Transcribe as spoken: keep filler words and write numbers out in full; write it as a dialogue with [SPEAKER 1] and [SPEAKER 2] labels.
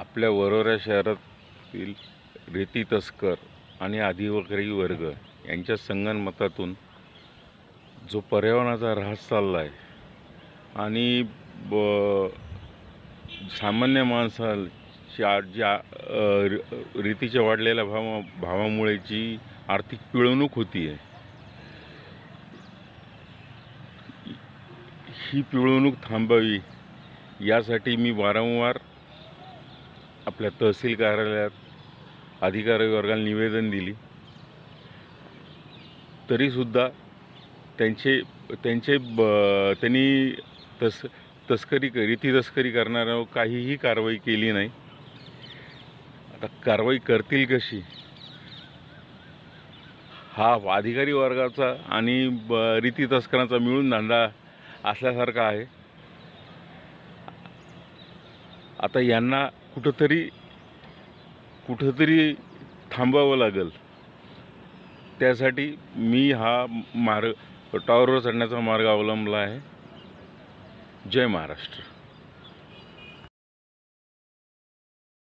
[SPEAKER 1] आपल्या वरोरा शहरातील रेती तस्कर आणि अधिकारी वर्ग यांच्या संगनमतातून जो पर्यावरणाचा ऱ्हास चालला आहे आणि ब सामान्य माणसाच्या ज्या रेतीच्या वाढलेल्या भावा भावामुळे जी आर्थिक पिळवणूक होती आहे, ही पिळवणूक थांबावी यासाठी मी वारंवार आपल्या तहसील कार्यालयात अधिकारी वर्गाला निवेदन दिली, तरीसुद्धा त्यांचे त्यांचे ब त्यांनी तस तस्करी रेती तस्करी करणाऱ्यावर काहीही कारवाई केली नाही. आता कारवाई करतील कशी हा अधिकारी वर्गाचा आणि ब रेती तस्करांचा मिळून धंदा असल्यासारखा आहे. आता यांना कुठंतरी कुठंतरी थांबावं लागेल. त्यासाठी मी हा मार्ग टॉवरवर चढण्याचा मार्ग अवलंबला आहे. जय महाराष्ट्र.